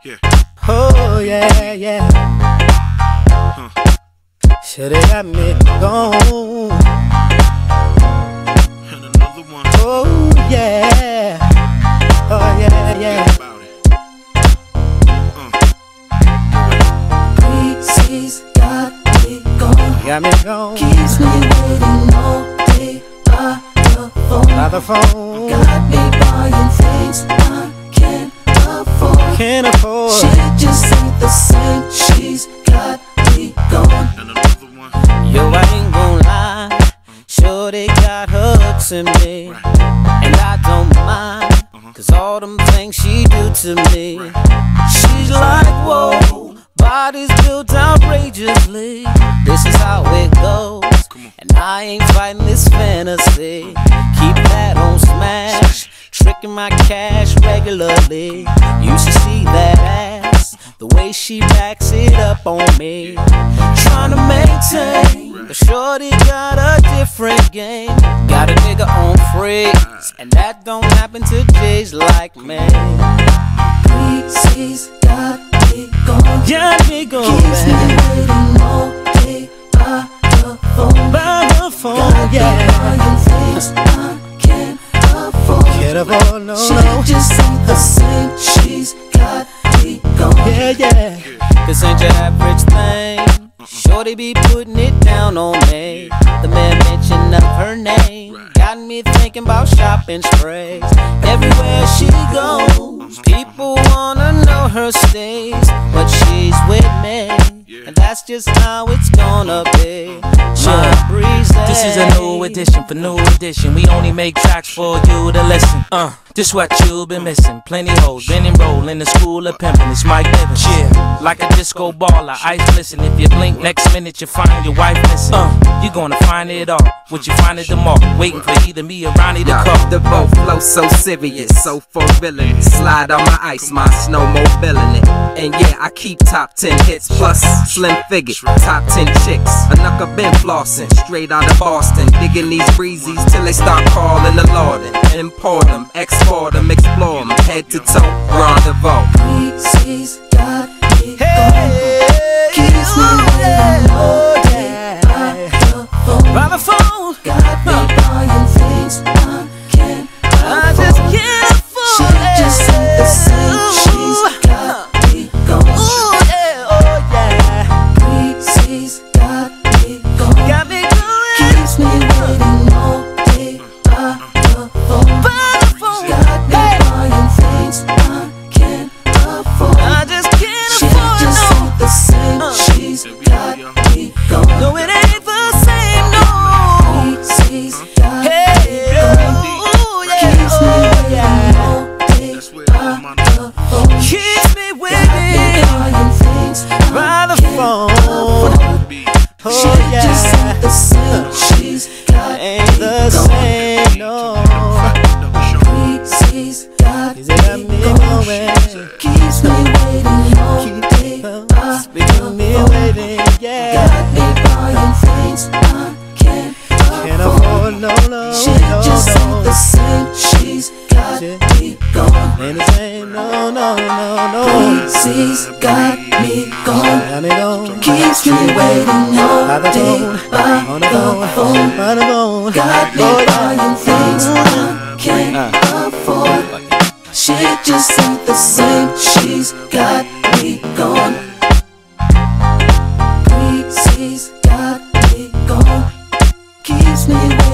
Yeah. Oh yeah, yeah. Shoulda got me gone. And another one. Oh yeah. Oh yeah, yeah. Breezy's got me gone. Got me gone. Keeps me waiting all day by the phone. By the phone. Got me buying things I can't afford. Can't afford. She just ain't the same. She's got me gone. And another one. Yo, I ain't gon' lie. Sure they got her hooks in me. And I don't mind. Cause all them things she do to me. She's like, whoa. Body's built outrageously. This is how it goes. And I ain't fighting this fantasy. Keep that on smash. Tricking my cash regularly. You should see that ass. The way she backs it up on me. Trying to maintain. The shorty got a different game. Got a nigga on freeze. And that don't happen to J's like me. Breezy's got me gone. Got me going. Keeps me waiting all day by the phone. By the phone, Got me yeah. buying things I can't afford. Can't afford, no, She no. just ain't the same. She's got me gone. Yeah, yeah. This ain't your average thing. Shorty be putting it down on me. The mere mention of her name got me thinking about shopping sprays. Everywhere she goes, people wanna know her stays. But she's with me, and that's just how it's gonna be. My Breezy. This is a new edition for new edition. We only make tracks for you to listen. This what you been missing. Plenty hoes, been enrolled in the school of pimping. It's Mike Bivens. Yeah, like a disco baller, ice glisten. If you blink, next minute you find your wife missing. You gonna find it all. What you find at the mall, waiting for either me or Ronnie to call. The boat flow so serious, so for villain. Slide on my ice, my snowmobile in it. And yeah, I keep top 10 hits plus slim figure, top 10 chicks. A knucker been flossing, straight out of Boston. Digging these breezes till they start calling the Lorden. Import them, export them, explore them, head to toe, rendezvous. Breezy's got me gone. Keeps me waiting all day by the phone. Got me buying things I can't afford. just can't afford She just ain't the same. She's got me gone. Ooh, yeah, oh yeah. Breezy's got me gone. Got me going. Keeps me waiting all day by the phone. Got me buying things I can't afford. I just can't She afford just no. ain't the same. She's got me gone. No, it ain't the same, no. Breezy's got me Hey, gone. oh, yeah, Keeps me oh, waiting yeah. all day by the phone. Keeps me Got me waiting buying things by the can't phone. afford. She Oh, just yeah. ain't the same. She's got Ain't me the gone. same, no. Breezy's got She's got me me gone. going. Keeps me waiting all day by Speaking me the phone. waiting, yeah. Got me buying things I can't Can't afford, no, no, She no, just ain't the no. same. She's got me gone. Ain't the same, no, no, no, no. Breezy's got me gone. Got me gone. Keeps me waiting all By the day phone, by on the the phone, phone. by the phone. Got me Oh, yeah. buying things I can't afford. She just ain't the same. She's got me gone. Breezy's got me gone. Keeps me